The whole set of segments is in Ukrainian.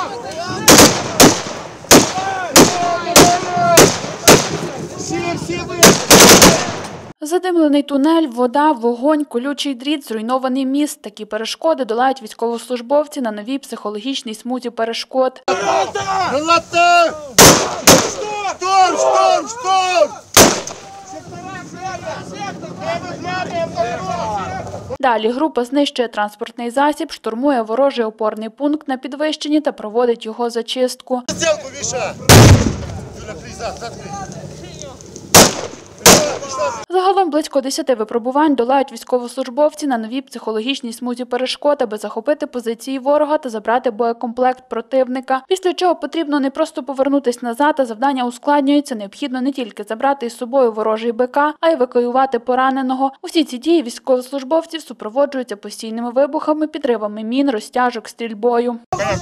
Задимлений тунель, вода, вогонь, колючий дріт, зруйнований міст. Такі перешкоди долають військовослужбовці на новій психологічній смузі перешкод. Далі група знищує транспортний засіб, штурмує ворожий опорний пункт на підвищенні та проводить його зачистку. Загалом близько 10 випробувань долають військовослужбовці на новій психологічній смузі перешкод, аби захопити позиції ворога та забрати боєкомплект противника. Після чого потрібно не просто повернутися назад, а завдання ускладнюється. Необхідно не тільки забрати із собою ворожий БК, а й евакуювати пораненого. Усі ці дії військовослужбовців супроводжуються постійними вибухами, підривами мін, розтяжок, стрільбою.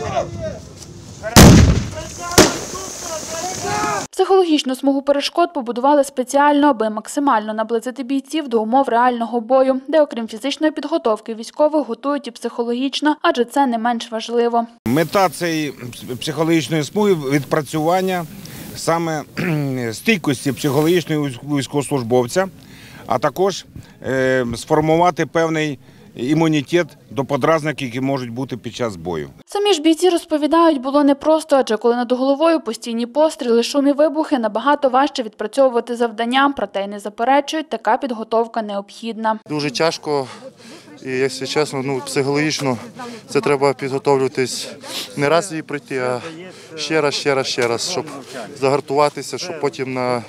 Психологічну смугу перешкод побудували спеціально, аби максимально наблизити бійців до умов реального бою, де окрім фізичної підготовки військових готують і психологічно, адже це не менш важливо. Мета цієї психологічної смуги – відпрацювання саме стійкості психологічного військовослужбовця, а також сформувати певний імунітет до подразників, які можуть бути під час бою. Самі ж бійці розповідають, було непросто, адже коли над головою постійні постріли, шум і вибухи, набагато важче відпрацьовувати завдання, проте й не заперечують, така підготовка необхідна. Дуже тяжко і, якщо чесно, психологічно це треба підготовлюватись не раз її пройти, а ще раз, щоб загартуватися, щоб потім на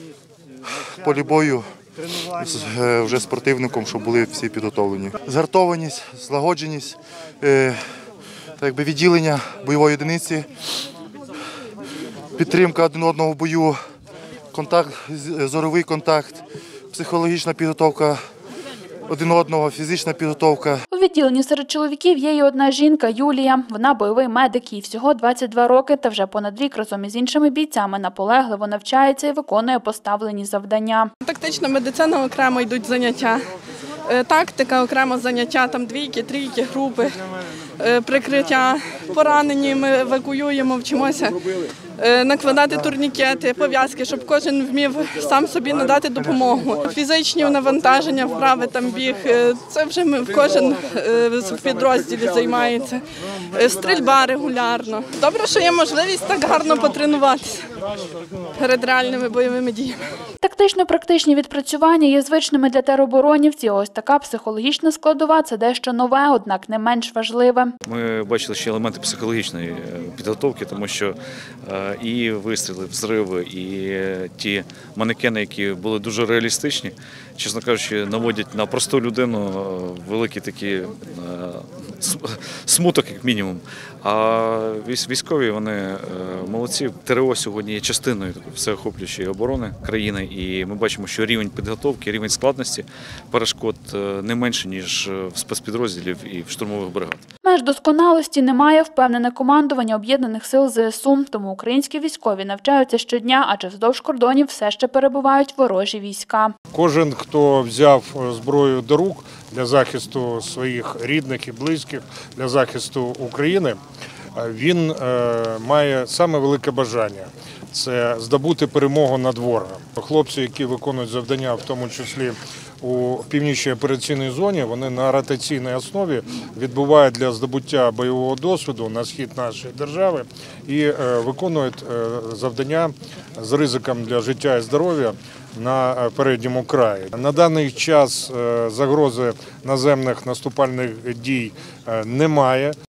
полі бою вже з противником, щоб були всі підготовлені. Згартованість, злагодженість, відділення бойової одиниці, підтримка один одного в бою, зоровий контакт, психологічна підготовка один одного, фізична підготовка. У відділенні серед чоловіків є і одна жінка – Юлія. Вона бойовий медик, їй всього 22 роки, та вже понад рік разом із іншими бійцями наполегливо навчається і виконує поставлені завдання. Тактична медицина окремо йдуть заняття. Тактика окремо заняття, там двійки, трійки, групи, прикриття. Поранені ми евакуюємо, вчимося накладати турнікети, пов'язки, щоб кожен вмів сам собі надати допомогу. Фізичні навантаження, вправи, там біг, це вже кожен в підрозділі займається. Стрільба регулярно. Добре, що є можливість так гарно потренуватися перед реальними бойовими діями. Тактично-практичні відпрацювання є звичними для тероборонівців. Ось така психологічна складова – це дещо нове, однак не менш важливе. Ми бачили ще елементи психологічної підготовки, тому що і вистріли, взриви, і ті манекени, які були дуже реалістичні, чесно кажучи, наводять на просту людину великий такий смуток, як мінімум. А військові, вони молодці. ТРО сьогодні є частиною всеохоплюючої оборони країни, і ми бачимо, що рівень підготовки, рівень складності перешкод не менше, ніж в спецпідрозділів і в штурмових бригад. Меж досконалості немає, впевнене командування Об'єднаних сил ЗСУ, тому українські військові навчаються щодня, адже вздовж кордонів все ще перебувають ворожі війська. Кожен, хто взяв зброю до рук для захисту своїх рідних і близьких, для захисту України, він має саме велике бажання – це здобути перемогу над ворогом. Хлопці, які виконують завдання, в тому числі у північній операційній зоні, вони на ротаційній основі відбувають для здобуття бойового досвіду на схід нашої держави і виконують завдання з ризиком для життя і здоров'я на передньому краї. На даний час загрози наземних наступальних дій немає.